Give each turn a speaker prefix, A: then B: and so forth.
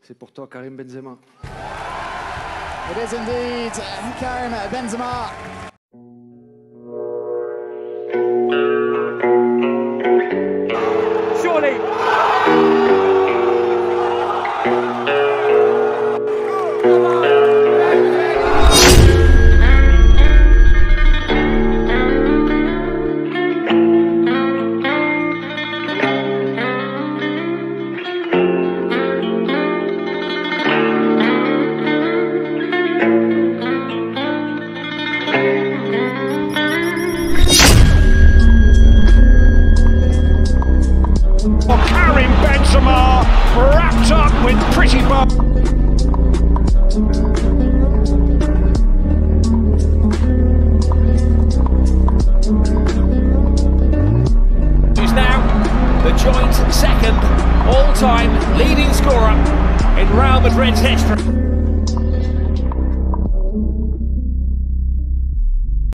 A: C'est pour toi, Karim Benzema.
B: It is indeed Karim Benzema.
C: Surely. Karim Benzema wrapped up with pretty ball. He's now the joint second all-time leading scorer in Real Madrid's history.